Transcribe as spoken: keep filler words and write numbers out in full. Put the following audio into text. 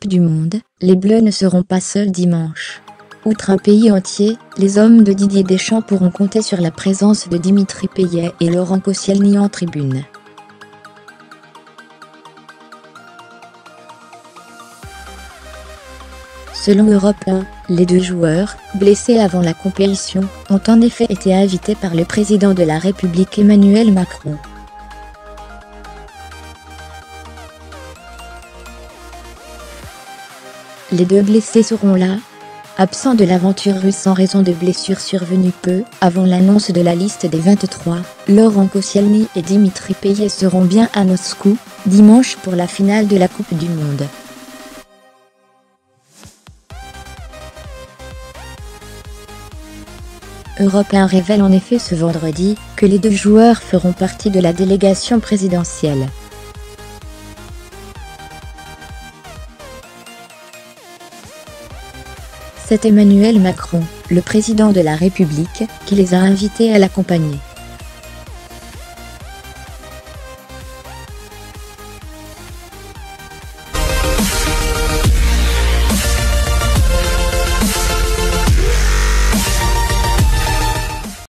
du Monde, les Bleus ne seront pas seuls dimanche. Outre un pays entier, les hommes de Didier Deschamps pourront compter sur la présence de Dimitri Payet et Laurent Koscielny en tribune. Selon Europe un, les deux joueurs, blessés avant la compétition, ont en effet été invités par le président de la République Emmanuel Macron. Les deux blessés seront là, absents de l'aventure russe en raison de blessures survenues peu avant l'annonce de la liste des vingt-trois. Laurent Koscielny et Dimitri Payet seront bien à Moscou, dimanche pour la finale de la Coupe du Monde. Europe un révèle en effet ce vendredi que les deux joueurs feront partie de la délégation présidentielle. C'est Emmanuel Macron, le président de la République, qui les a invités à l'accompagner.